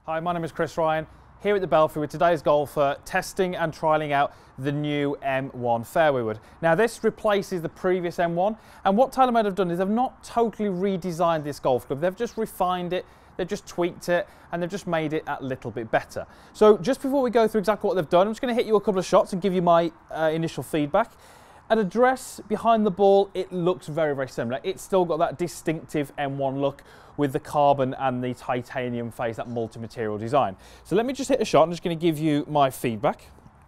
Hi, my name is Chris Ryan, here at the Belfry with today's golfer testing and trialling out the new M1 fairway wood. Now this replaces the previous M1, and what TaylorMade have done is they've not totally redesigned this golf club, they've just refined it, they've just tweaked it, and they've just made it a little bit better. So just before we go through exactly what they've done, I'm just going to hit you a couple of shots and give you my initial feedback. At address behind the ball, it looks very, very similar. It's still got that distinctive M1 look with the carbon and the titanium face, that multi-material design. So let me just hit a shot. I'm just going to give you my feedback.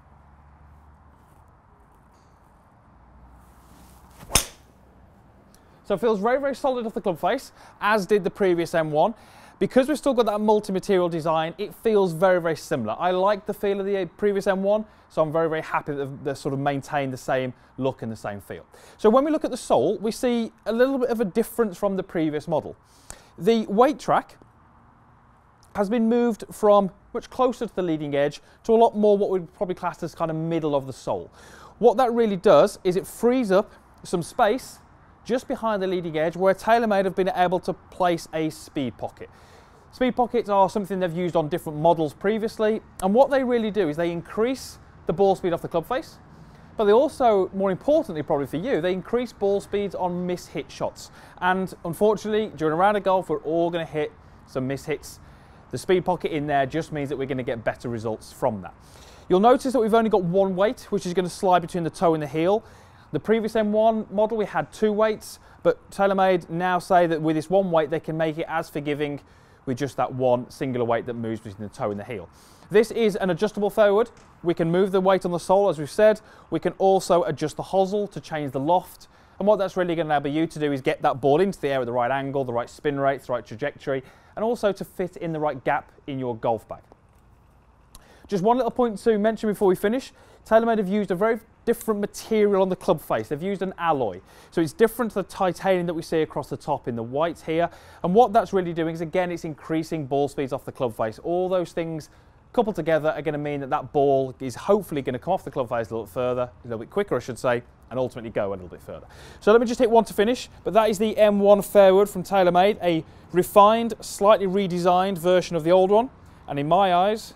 So it feels very, very solid off the club face, as did the previous M1. Because we've still got that multi-material design, it feels very, very similar. I like the feel of the previous M1, so I'm very, very happy that they've sort of maintained the same look and the same feel. So when we look at the sole, we see a little bit of a difference from the previous model. The weight track has been moved from much closer to the leading edge to a lot more what we'd probably class as kind of middle of the sole. What that really does is it frees up some space just behind the leading edge where TaylorMade have been able to place a speed pocket. Speed pockets are something they've used on different models previously, and what they really do is they increase the ball speed off the club face, but they also, more importantly probably for you, they increase ball speeds on miss-hit shots. And unfortunately, during a round of golf, we're all going to hit some miss-hits. The speed pocket in there just means that we're going to get better results from that. You'll notice that we've only got one weight, which is going to slide between the toe and the heel. The previous M1 model, we had two weights, but TaylorMade now say that with this one weight, they can make it as forgiving with just that one singular weight that moves between the toe and the heel. This is an adjustable fairway wood. We can move the weight on the sole, as we've said. We can also adjust the hosel to change the loft. And what that's really going to enable you to do is get that ball into the air at the right angle, the right spin rate, the right trajectory, and also to fit in the right gap in your golf bag. Just one little point to mention before we finish. TaylorMade have used a very different material on the club face. They've used an alloy. So it's different to the titanium that we see across the top in the white here. And what that's really doing is, again, it's increasing ball speeds off the club face. All those things coupled together are going to mean that that ball is hopefully going to come off the club face a little further, a little bit quicker, I should say, and ultimately go a little bit further. So let me just hit one to finish. But that is the M1 fairway wood from TaylorMade, a refined, slightly redesigned version of the old one. And in my eyes,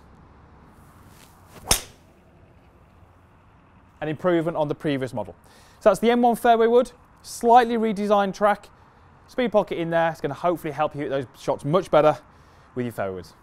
an improvement on the previous model. So that's the M1 fairway wood, slightly redesigned track, speed pocket in there. It's going to hopefully help you hit those shots much better with your fairway woods.